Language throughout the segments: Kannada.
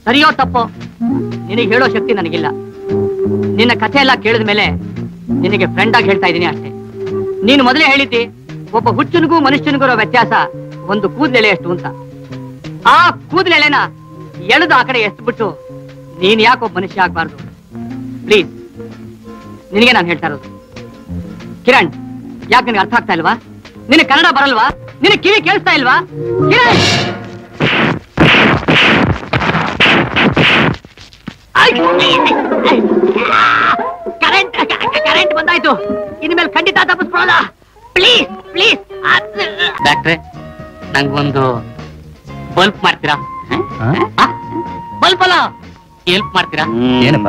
ಸರಿಯೋ ತಪ್ಪೋ ನಿನಗೆ ಹೇಳೋ ಶಕ್ತಿ ನನಗಿಲ್ಲ. ನಿನ್ನ ಕಥೆ ಎಲ್ಲ ಕೇಳಿದ ಮೇಲೆ ನಿನಗೆ ಫ್ರೆಂಡ್ ಆಗಿ ಹೇಳ್ತಾ ಇದ್ದೀನಿ ಅಷ್ಟೇ. ನೀನು ಮೊದಲೇ ಹೇಳಿದ್ದಿ ಒಬ್ಬ ಹುಚ್ಚನಿಗೂ ಮನುಷ್ಯನಿಗೂ ವ್ಯತ್ಯಾಸ ಒಂದು ಕೂದಲೆಳೆ ಎಷ್ಟು ಅಂತ. ಆ ಕೂದಲೆಳೆನ ಎಳೆದು ಆ ಕಡೆ ಎಸ್ಬಿಟ್ಟು ನೀನ್ ಯಾಕೊಬ್ಬ ಮನುಷ್ಯ ಆಗ್ಬಾರ್ದು? ಪ್ಲೀಸ್, ನಿನಗೆ ನಾನು ಹೇಳ್ತಾ ಇರೋದು. ಕಿರಣ್, ಯಾಕೆ ನಿನಗೆ ಅರ್ಥ ಆಗ್ತಾ ಇಲ್ವಾ? ನಿನಗೆ ಕನ್ನಡ ಬರಲ್ವಾ? ನಿನಗೆ ಕಿವಿ ಕೇಳಿಸ್ತಾ ಇಲ್ವಾ? ಕಿರಣ್, ಕರೆಂಟ್ ಬಂದಾಯ್ತು. ಇನ್ಮೇಲೆ ಖಂಡಿತ ತಪ್ಪಿಸ್ಕೊಳ್ಳಲ್ಲ. Please please. ಡಾಕ್ಟ್ರೆ, ನಂಗೊಂದು ಬಲ್ಪ್ ಮಾಡ್ತೀರಾ? ಬಲ್ಪ್ ಅಲ್ಲ, ಹೆಲ್ಪ್ ಮಾಡ್ತೀರಾ? ಏನಪ್ಪ?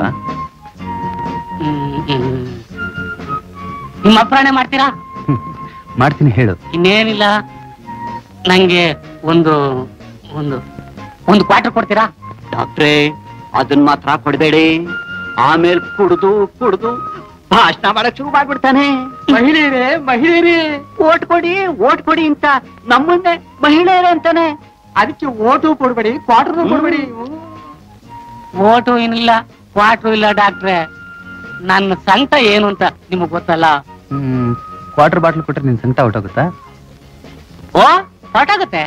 ನಿಮ್ಮ ಅಪ್ರಾಣೆ ಮಾಡ್ತೀರಾ? ಮಾಡ್ತೀನಿ, ಹೇಳು. ಇನ್ನೇನಿಲ್ಲ, ನಂಗೆ ಒಂದು ಒಂದು ಒಂದು ಕ್ವಾರ್ಟರ್ ಕೊಡ್ತೀರಾ? ಡಾಕ್ಟ್ರೇ, ಅದನ್ನ ಮಾತ್ರ ಕೊಡಬೇಡಿ. ಆಮೇಲೆ ಕುಡ್ದು ಕುಡ್ದು ಭಾಷಣ ಮಾಡಕ್ ಶುರು ಮಾಡ್ಬಿಡ್ತಾನೆ. ಮಹಿಳೆಯರೇ ಮಹಿಳೆಯರೇ ಓಟ್ ಕೊಡಿ ಓಟ್ ಕೊಡಿ ಅಂತ ನಮ್ಮನ್ನೇ ಮಹಿಳೆಯರೇ ಅಂತಾನೆ. ಅದಕ್ಕೆ ಓಟು ಕೊಡ್ಬೇಡಿ, ಕ್ವಾರ್ಟರ್ ಕೊಡ್ಬೇಡಿ. ಓಟು ಏನಿಲ್ಲ, ಕ್ವಾರ್ಟರ್ ಇಲ್ಲ ಡಾಕ್ಟ್ರೆ. ನನ್ನ ಸಂಕಟ ಏನು ಅಂತ ನಿಮಗ್ ಗೊತ್ತಲ್ಲ. ಕ್ವಾರ್ಟರ್ ಬಾಟ್ಲ್ ಕೊಟ್ರೆ ನಿನ್ ಸಂಕಟ ಹೊರಟೋಗುತ್ತಾ? ಓ, ಹೊರಟಾಗುತ್ತೆ.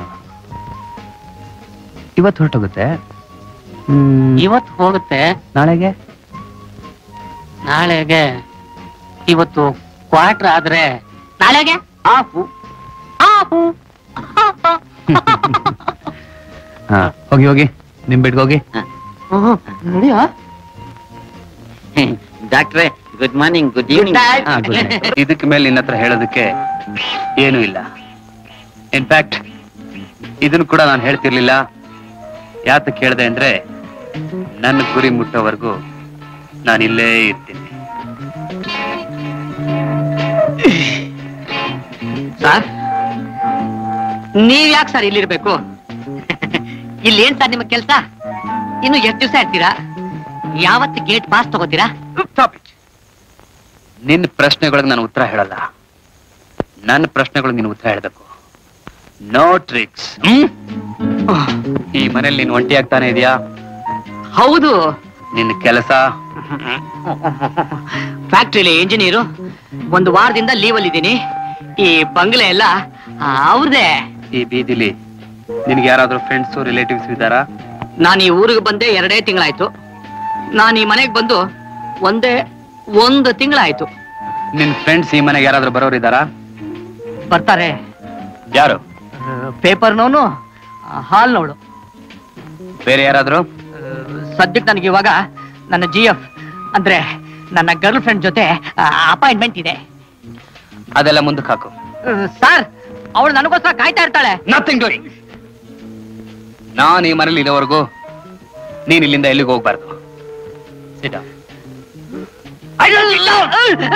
ಇವತ್ತು ಹೊರಟೋಗುತ್ತೆ. ಇವತ್ತು ಹೋಗುತ್ತೆ. ನಾಳೆಗೆ? ನಾಳೆಗೆ ಇವತ್ತು ಕ್ವಾರ್ಟರ್ ಆದ್ರೆ ನಾಳೆಗೆ ಆಫು ಆಫು. ಹೋಗಿ ಹೋಗಿ, ನಿಮ್ ಬೆಡ್ಗೆ ಹೋಗಿ. ನೋಡಿಯಾ ಡಾಕ್ಟ್ರೇ, ಗುಡ್ ಮಾರ್ನಿಂಗ್, ಗುಡ್ ಈವ್ನಿಂಗ್. ಇದಕ್ಕೆ ಮೇಲೆ ನಿನ್ನ ಹತ್ರ ಹೇಳೋದಕ್ಕೆ ಏನೂ ಇಲ್ಲ. ಇನ್ಫ್ಯಾಕ್ಟ್ ಇದನ್ನು ಕೂಡ ನಾನು ಹೇಳ್ತಿರ್ಲಿಲ್ಲ. ಯಾತಕ್ಕೆ ಹೇಳಿದೆ ಅಂದ್ರೆ, ನನ್ನ ಗುರಿ ಮುಟ್ಟೋವರೆಗೂ ನಾನು ಇಲ್ಲೇ ಇರ್ತೀನಿ. ಸರ್, ನೀವ್ ಯಾಕೆ ಸರ್ ಇಲ್ಲಿರ್ಬೇಕು? ಇಲ್ಲಿ ಏನ್ ಸರ್ ನಿಮ್ಮ ಕೆಲ್ಸ? ಇನ್ನು ಎಷ್ಟು ದಿವಸ ಇರ್ತೀರಾ? ಯಾವತ್ತು ಗೇಟ್ ಪಾಸ್ ತಗೋತೀರಾ? ನಿನ್ನ ಪ್ರಶ್ನೆಗಳಿಗೆ ನಾನು ಉತ್ತರ ಹೇಳಲ್ಲ. ನನ್ನ ಪ್ರಶ್ನೆಗಳಿಗೆ ನೀನು ಉತ್ತರ ಹೇಳಬೇಕು. No tricks. ಈ ಮನೇಲಿ ನೀನು ಒಂಟಿ ಆಗ್ತಾನೆ ಇದೆಯಾ? ಹೌದು. ನಿನ್ನ ಕೆಲಸ? ಫ್ಯಾಕ್ಟ್ರಿಲಿ ಇಂಜಿನಿಯರು. ಒಂದು ವಾರದಿಂದ ಲೀವ್ ಅಲ್ಲಿ ಇದ್ದೀನಿ. ಈ ಬಂಗ್ಲೆ ಎಲ್ಲ ಅವ್ರದೇ. ಈ ಬೀದಿಲಿ ನಿನ್ಗೆ ಯಾರಾದ್ರೂ ಫ್ರೆಂಡ್ಸ್ ರಿಲೇಟಿವ್ಸ್ ಇದ್ದಾರಾ? ನಾನು ಈ ಊರಿಗೆ ಬಂದೆ 2 ತಿಂಗಳಾಯ್ತು. ನಾನು ಈ ಮನೆಗೆ ಬಂದು ಒಂದು ತಿಂಗಳಾಯ್ತು. ನಿನ್ ಫ್ರೆಂಡ್ಸ್ ಈ ಮನೆಗೆ ಯಾರಾದ್ರೂ ಬರೋರು ಇದ್ದಾರಾ? ಬರ್ತಾರೆ. ಯಾರು? ಪೇಪರ್ನವನು, ಹಾಲ್ನವಳು. ಬೇರೆ ಯಾರಾದ್ರೂ? ಸದ್ಯಕ್ಕೆ ನನಗೆ ಇವಾಗ ನನ್ನ GF ಅಂದ್ರೆ ನನ್ನ ಗರ್ಲ್ ಫ್ರೆಂಡ್ ಜೊತೆ ಅಪಾಯಿಂಟ್ಮೆಂಟ್ ಇದೆ. ಅದೆಲ್ಲ ಮುಂದಕ್ಕೆ ಹಾಕು. ಸರ್, ಅವಳು ನನಗೋಸ್ಕರ ಕಾಯ್ತಾ ಇರ್ತಾಳೆ. Nothing doing. ನಾನು ಈ ಮನೇಲಿ ಇರೋವರೆಗೂ ನೀನ್ ಇಲ್ಲಿಂದ ಎಲ್ಲಿಗೆ ಹೋಗ್ಬಾರ್ದು. Sit down. I don't sit down.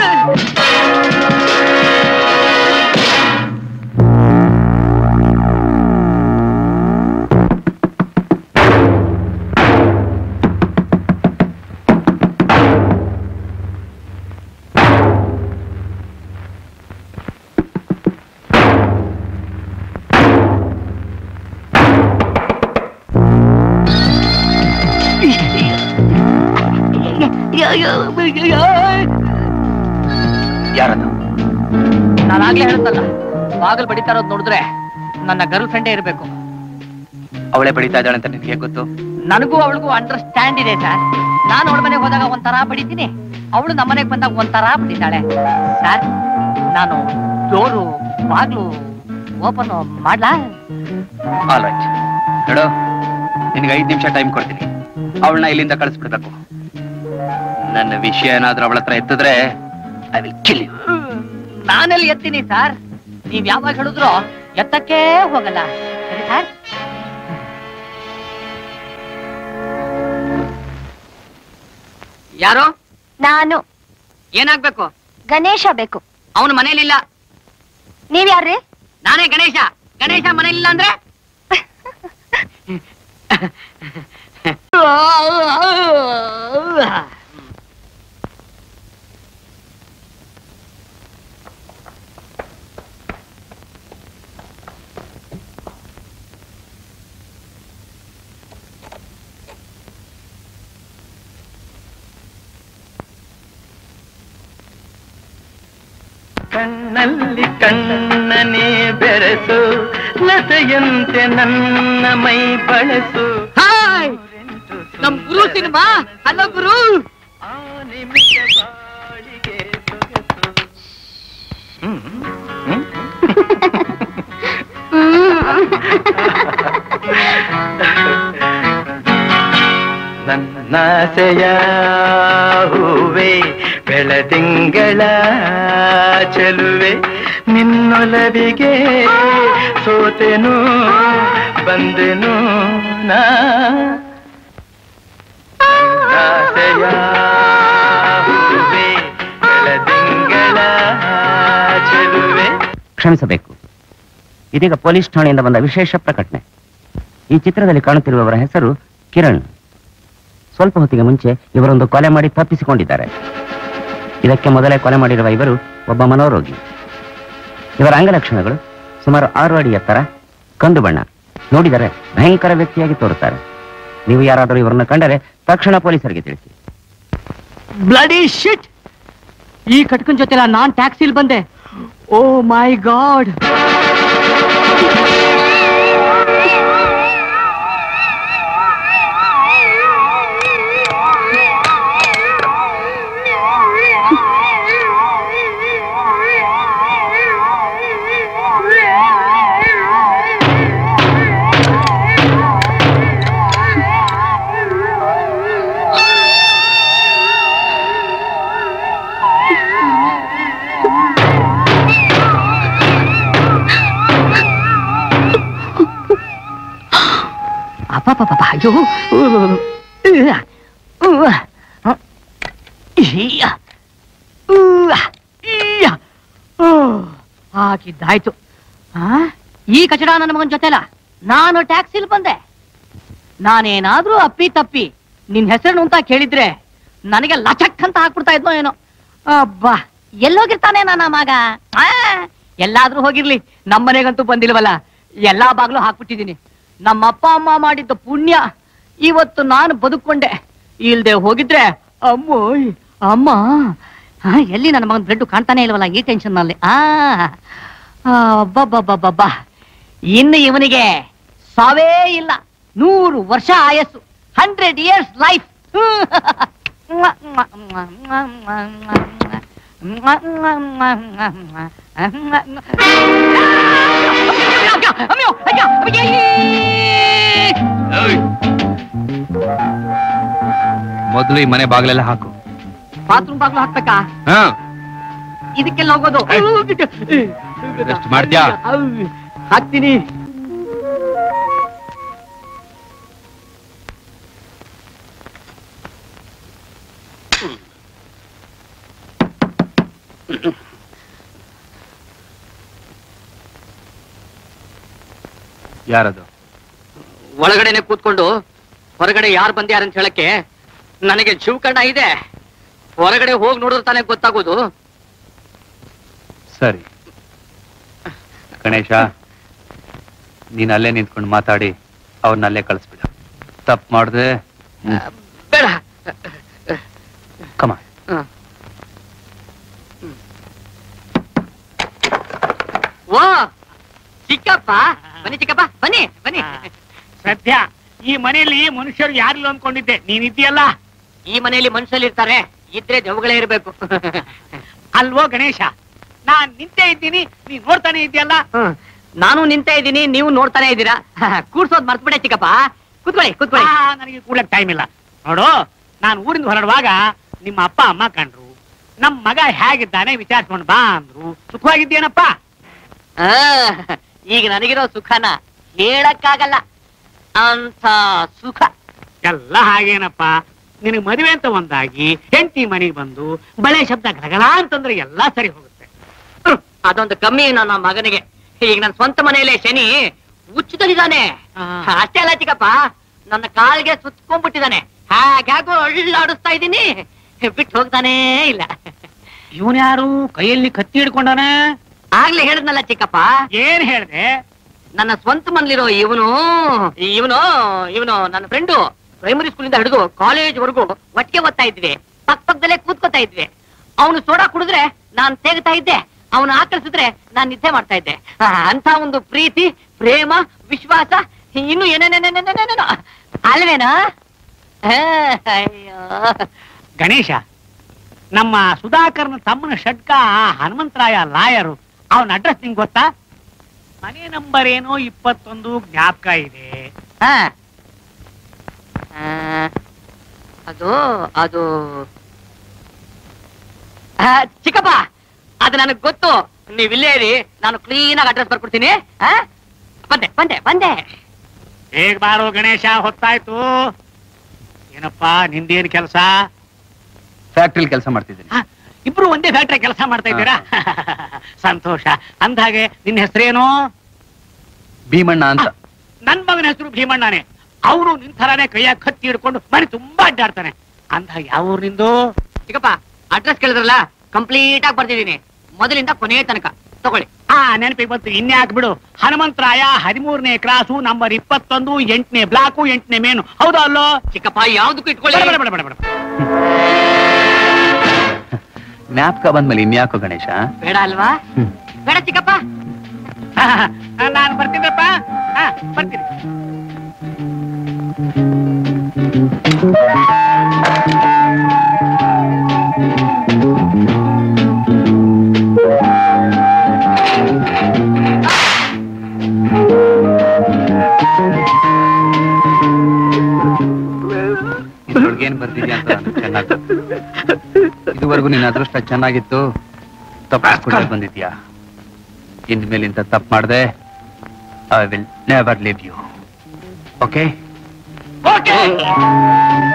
ಯಾರದು? ನಾನಾಗ್ಲೇ ಹೇಳುತ್ತಲ್ಲ, ಬಾಗಲ್ ಬಡಿತಾ ಇರೋದು ನೋಡಿದ್ರೆ ನನ್ನ ಗರ್ಲ್ ಫ್ರೆಂಡೇ ಇರಬೇಕು. ಅವಳೇ ಬಡಿತಾ ಇದ್ದಾಳೆ ಅಂತ ನಿನ್ಗೆ ಗೊತ್ತು? ನನಗೂ ಅವಳಿಗೂ ಅಂಡರ್ಸ್ಟ್ಯಾಂಡ್ ಇದೆ ಸರ್. ನಾನು ಅವಳ ಮನೆಗೆ ಹೋದಾಗ ಒಂಥರ ಬಡಿತೀನಿ, ಅವಳು ನಮ್ಮ ಮನೆಗೆ ಬಂದಾಗ ಒಂಥರ ಬಡಿತಾಳೆ ಸರ್. ನಾನು ಡೋರು ಬಾಗ್ಲು ಓಪನ್ ಮಾಡ್ಲಾ? All right. ನೋಡು, ನಿನ್ಗೆ 5 ನಿಮಿಷ ಟೈಮ್ ಕೊಡ್ತೀನಿ. ಅವಳನ್ನ ಇಲ್ಲಿಂದ ಕಳಿಸ್ಬಿಡ್ಬೇಕು. ನನ್ನ ವಿಷಯ ಏನಾದ್ರೂ ಅವಳ ಹತ್ರ ಎತ್ತಿದ್ರೆ ಐ ವಿಲ್ ಕಿಲ್ ಯು. ನಾನೆಲ್ಲಿ ಎತ್ತೀನಿ ಸರ್? ನೀವ್ ಯಾವಾಗ ಹೇಳಿದ್ರು ಎತ್ತಕ್ಕೆ ಹೋಗಲ್ಲ. ಸರಿ ಸರ್? ಯಾರು? ನಾನು. ಏನಾಗ್ಬೇಕು? ಗಣೇಶ ಬೇಕು. ಅವನು ಮನೇಲಿಲ್ಲ. ನೀವ್ ಯಾರ್ರಿ? ನಾನೇ ಗಣೇಶ. ಗಣೇಶ ಮನೇಲಿಲ್ಲ ಅಂದ್ರೆ ಕಣ್ಣಲ್ಲಿ ಕಣ್ಣನೇ ಬೆರೆಸು ಲತೆಯಂತೆ ನನ್ನ ಮೈ ಬಳಸು. ಹಾಯ್ ನಮ್ ಗುರು ಸಿನಿಮಾ. ಹಲೋ ಗುರು. ಆ ನಿಮಿಷ ಬಾಳಿಗೆ ಸೊಗಸು. ನನ್ನಾಸೆಯ ಹೂವೆ ಬೆಳದಿಂಗಳ ಚೆಲುವೆ ನಿನ್ನೊಲವಿಗೆ ಸೋತೆನು ಬಂದೆನು ನಾಸೆಯ ಹೂವೆ ಬೆಳದಿಂಗಳ ಚೆಲುವೆ. ಕ್ಷಮಿಸಬೇಕು, ಇದೀಗ ಪೊಲೀಸ್ ಠಾಣೆಯಿಂದ ಬಂದ ವಿಶೇಷ ಪ್ರಕಟಣೆ. ಈ ಚಿತ್ರದಲ್ಲಿ ಕಾಣುತ್ತಿರುವವರ ಹೆಸರು ಕಿರಣ್. ಸ್ವಲ್ಪ ಹೊತ್ತಿಗೆ ಮುಂಚೆ ಇವರೊಂದು ಕೊಲೆ ಮಾಡಿ ತಪ್ಪಿಸಿಕೊಂಡಿದ್ದಾರೆ. ಇದಕ್ಕೆ ಮೊದಲೇ ಕೊಲೆ ಮಾಡಿರುವ ಇವರು ಒಬ್ಬ ಮನೋರೋಗಿ. ಇವರ ಅಂಗಲಕ್ಷಣಗಳು ಸುಮಾರು 6 ಅಡಿ ಎತ್ತರ, ಕಂದು ಬಣ್ಣ, ನೋಡಿದರೆ ಭಯಂಕರ ವ್ಯಕ್ತಿಯಾಗಿ ತೋರುತ್ತಾರೆ. ನೀವು ಯಾರಾದರೂ ಇವರನ್ನು ಕಂಡರೆ ತಕ್ಷಣ ಪೊಲೀಸರಿಗೆ ತಿಳಿಸಿ. Bloody shit! ಈ ಕಟ್ಕನ್ ಜೊತೆ ನಾನ್ ಟ್ಯಾಕ್ಸಿಲ್ ಬಂದೆ. Oh my God! ಅಯ್ಯೋ, ಹಾಕಿದ್ದಾಯ್ತು. ಈ ಕಚಡ ನನ್ನ ಮಗನ ಜೊತೆಲ ನಾನು ಟ್ಯಾಕ್ಸಿಲ್ ಬಂದೆ. ನಾನೇನಾದ್ರೂ ಅಪ್ಪಿ ತಪ್ಪಿ ನಿನ್ ಹೆಸರು ಅಂತ ಕೇಳಿದ್ರೆ ನನಗೆ ಲಚಕ್ ಅಂತ ಹಾಕ್ಬಿಡ್ತಾ ಇದ್ನೋ ಏನೋ. ಅಬ್ಬಾ, ಎಲ್ಲೋಗಿರ್ತಾನೆ ನನ್ನ ಮಗ? ಎಲ್ಲಾದ್ರೂ ಹೋಗಿರ್ಲಿ, ನಮ್ಮನೆಗಂತೂ ಬಂದಿಲ್ವಲ್ಲ. ಎಲ್ಲಾ ಬಾಗ್ಲು ಹಾಕ್ಬಿಟ್ಟಿದೀನಿ. ನಮ್ಮ ಅಪ್ಪ ಅಮ್ಮ ಮಾಡಿದ್ದ ಪುಣ್ಯ ಇವತ್ತು ನಾನು ಬದುಕೊಂಡೆ. ಇಲ್ದೆ ಹೋಗಿದ್ರೆ ಅಮ್ಮೋಯ್ ಅಮ್ಮ. ಎಲ್ಲಿ ನನ್ನ ಮಗನ ಬ್ಲಡ್ ಕಾಣ್ತಾನೆ ಇಲ್ವಲ್ಲ ಈ ಟೆನ್ಷನ್ ನಲ್ಲಿ. ಅಬ್ಬಬ್ಬಬ್ಬಬ್ಬ, ಇನ್ನು ಇವನಿಗೆ ಸಾವೇ ಇಲ್ಲ. 100 ವರ್ಷ ಆಯಸ್ಸು, 100 years ಲೈಫ್. ಮೊದಲು ಈ ಮನೆ ಬಾಗಿಲೆಲ್ಲ ಹಾಕು. ಬಾತ್ರೂಮ್ ಬಾಗ್ಲು ಹಾಕ್ಬೇಕಾ? ಇದಕ್ಕೆಲ್ಲ ಹೋಗೋದು ಮಾಡ್ತೀಯಾ? ಹಾಕ್ತೀನಿ. ಯಾರದು? ಒಳಗಡೆನೆ ಕೂತ್ಕೊಂಡು ಹೊರಗಡೆ ಯಾರು ಬಂದ್ಯಾರಂತ ಹೇಳಕ್ಕೆ ನನಗೆ ಜೀವಕಂಡ ಇದೆ. ಹೊರಗಡೆ ಹೋಗಿ ನೋಡಿದ್ರೆ ತಾನೇ ಗೊತ್ತಾಗೋದು. ಸರಿ ಗಣೇಶ, ನೀನ್ ಅಲ್ಲೇ ನಿಂತ್ಕೊಂಡು ಮಾತಾಡಿ ಅವ್ರನ್ನ ಅಲ್ಲೇ ಕಳಿಸ್ಬಿಡ. ತಪ್ಪು ಮಾಡಿದೆ ಬೇಡ. ಕಮ. ಓ ಚಿಕ್ಕಪ್ಪ, ಬನ್ನಿ ಚಿಕ್ಕಪ್ಪ, ಬನ್ನಿ ಬನ್ನಿ. ಸದ್ಯ ಈ ಮನೆಯಲ್ಲಿ ಮನುಷ್ಯರು ಯಾರಿಲ್ಲ ಅನ್ಕೊಂಡಿದ್ದೆ, ನೀನಿದ್ದೀಯಲ್ಲ. ಈ ಮನೆಯಲ್ಲಿ ಮನುಷ್ಯರು ಇರ್ತಾರೆ, ಇದ್ರೆ ದೆವ್ಗಳೇ ಇರ್ಬೇಕು. ಅಲ್ವೋ ಗಣೇಶ? ನಾನ್ ನಿಂತೇ ಇದ್ದೀನಿ, ನೀನ್ ನೋಡ್ತಾನೆ ಇದೆಯಲ್ಲ. ನಾನು ನಿಂತೇ ಇದ್ದೀನಿ, ನೀವು ನೋಡ್ತಾನೆ ಇದ್ದೀರಾ. ಕೂರ್ಸೋದ್ ಮರ್ತ್ಬಿಡೆ ಚಿಕ್ಕಪ್ಪ. ಕೂತ್ಕೊಳ್ಳಿ ಕೂತ್ಕೊಳ್ಳಿ. ನನಗೆ ಕೂಡ್ಲಕ್ ಟೈಮ್ ಇಲ್ಲ. ನೋಡು, ನಾನು ಊರಿಂದ ಹೊರಡುವಾಗ ನಿಮ್ಮ ಅಪ್ಪ ಅಮ್ಮ ಕಂಡ್ರು. ನಮ್ ಮಗ ಹೇಗಿದ್ದಾನೆ ವಿಚಾರಿಸ್ಕೊಂಡು ಬಾ ಅಂದ್ರು. ಸುಖವಾಗಿದ್ದೇನಪ್ಪ? ಈಗ ನನಗಿರೋ ಸುಖನ ಹೇಳಕ್ಕಾಗಲ್ಲ, ಅಂತ ಸುಖ. ಎಲ್ಲ ಹಾಗೇನಪ್ಪ. ನಿನಗೆ ಮದುವೆ ಅಂತ ಒಂದಾಗಿ ಹೆಂಡತಿ ಮನೆಗೆ ಬಂದು ಬಳೆ ಶಬ್ದ ಗಲಗಲ ಅಂತಂದ್ರೆ ಎಲ್ಲಾ ಸರಿ ಹೋಗುತ್ತೆ. ಅದೊಂದು ಕಮ್ಮಿ ನನ್ನ ಮಗನಿಗೆ. ಈಗ ನನ್ನ ಸ್ವಂತ ಮನೆಯಲ್ಲೇ ಶನಿ ಹುಚ್ಚುತ್ತಲಿದ್ದಾನೆ. ಅಷ್ಟೇ ಅಲ್ಲ ಚಿಕ್ಕಪ್ಪ, ನನ್ನ ಕಾಲ್ಗೆ ಸುತ್ಕೊಂಡ್ಬಿಟ್ಟಿದ್ದಾನೆ. ಹಾಗ್ಯಾಗೋ ಅಳ್ಳಾಡಿಸ್ತಾ ಇದ್ದೀನಿ, ಬಿಟ್ಟು ಹೋಗ್ತಾನೇ ಇಲ್ಲ. ಇವನ್ ಯಾರು ಕೈಯಲ್ಲಿ ಕತ್ತಿ ಹಿಡ್ಕೊಂಡಾನ? ಆಗ್ಲೇ ಹೇಳಿದ್ನಲ್ಲ ಚಿಕ್ಕಪ್ಪ. ಏನ್ ಹೇಳ್ದೆ? ನನ್ನ ಸ್ವಂತ ಮನೇಲಿರೋ ಇವನು ಇವನು ಇವನು ನನ್ನ ಫ್ರೆಂಡು. ಪ್ರೈಮರಿ ಸ್ಕೂಲಿಂದ ಹಿಡಿದು ಕಾಲೇಜ್ ವರೆಗೂ ಒಟ್ಟಿಗೆ ಓದ್ತಾ ಇದ್ವಿ, ಪಕ್ಕದಲ್ಲೇ ಕೂತ್ಕೋತಾ ಇದ್ವಿ. ಅವನು ಸೋಡಾ ಕುಡಿದ್ರೆ ನಾನ್ ತೆಗ್ತಾ ಇದ್ದೆ, ಅವನು ಆಕರ್ಸಿದ್ರೆ ನಾನ್ ನಿದ್ದೆ ಮಾಡ್ತಾ ಇದ್ದೆ. ಅಂತ ಒಂದು ಪ್ರೀತಿ, ಪ್ರೇಮ, ವಿಶ್ವಾಸ, ಇನ್ನು ಏನೇನೇನೇನೇನೇನೇನೋ ಅಲ್ವೇನಾ? ಅಯ್ಯೋ ಗಣೇಶ, ನಮ್ಮ ಸುಧಾಕರ್ನ ತಮ್ಮನ ಷಡ್ಕ ಹನುಮಂತರಾಯ ಲಾಯರು, ಅವನ ಅಡ್ರೆಸ್ ನಿಂಗೆ ಗೊತ್ತಾ? ಮನೆ ನಂಬರ್ ಏನೋ 21 ಜ್ಞಾಪಕ ಇದೆ. ಅದು ಅದು ಚಿಕ್ಕಪ್ಪ, ಅದು ನನಗ್ ಗೊತ್ತು. ನೀವಿಲ್ಲೇ ಇರಿ, ನಾನು ಕ್ಲೀನ್ ಆಗಿ ಅಡ್ರೆಸ್ ಬರ್ಕೊಡ್ತೀನಿ. ಬಂದೆ ಬಂದೆ ಬಂದೆ. ಹೇಗ್ ಬಾರೋ ಗಣೇಶ, ಹೊತ್ತಾಯ್ತು. ಏನಪ್ಪಾ ನಿಂದೇನ್ ಕೆಲಸ? ಫ್ಯಾಕ್ಟ್ರಿಲಿ ಕೆಲಸ ಮಾಡ್ತಿದ್ದೀನಿ. ಇಬ್ರು ಒಂದೇ ಫ್ಯಾಕ್ಟ್ರಿ ಕೆಲಸ ಮಾಡ್ತಾ ಇದ್ದೀರಾ? ಸಂತೋಷ. ಅಂದಾಗೆ ನಿನ್ನ ಹೆಸರೇನು? ಭೀಮಣ್ಣ ಅಂತ. ನನ್ ಮಗನ ಹೆಸರು ಭೀಮಣ್ಣನೇ. ಅವನು ನಿನ್ ಥರಾನೇ ಕೈಯಾಗ ಕತ್ತಿ ಹಿಡ್ಕೊಂಡು ಮನೆ ತುಂಬಾ ಅಡ್ಡಾಡ್ತಾನೆ. ಅಂದಾಗ ಯಾವ ಊರ್ ನಿಂದು? ಚಿಕ್ಕಪ್ಪ, ಅಡ್ರೆಸ್ ಕೇಳಿದ್ರಲ್ಲ, ಕಂಪ್ಲೀಟ್ ಆಗಿ ಬರ್ತಿದ್ದೀನಿ, ಮೊದಲಿಂದ ಕೊನೆಯ ತನಕ. ತಗೊಳ್ಳಿ. ನೆನಪಿಗೆ ಬಂತು. ಇನ್ಯಾಕ್ ಬಿಡು. ಹನುಮಂತರಾಯ 13ನೇ ಕ್ರಾಸು, ನಂಬರ್ 21, 8ನೇ ಬ್ಲಾಕು, 8ನೇ ಮೇನು. ಹೌದಾ ಅಲ್ಲೋ? ಚಿಕ್ಕಪ್ಪ, ಯಾವ್ದಕ್ಕೂ ಇಟ್ಕೊಳ್ಳಿ. ಜ್ಞಾಪಕ ಬಂದ್ಮೇಲೆ ಇನ್ಯಾಕೋ ಗಣೇಶ? ಬೇಡ ಅಲ್ವಾ? ಬೇಡ ಚಿಕ್ಕಪ್ಪ. ನಾನು ಬರ್ತೀನಪ್ಪ. ಬರ್ತೀನಿ. ಏನ್ ಬರ್ತಿದ್ಯಾ ಅಂತ ಚೆನ್ನಾಗಿ ಇದುವರೆಗೂ ನಿನ್ನ ಅದೃಷ್ಟ ಚೆನ್ನಾಗಿತ್ತು, ತಪ್ಪಿಸ್ಕೊಂಡು ಬಂದಿದ್ಯಾ. ಇನ್ಮೇಲೆ ಇಂತ ತಪ್ಪು ಮಾಡ್ದೆ, I will never leave you. Okay? Okay.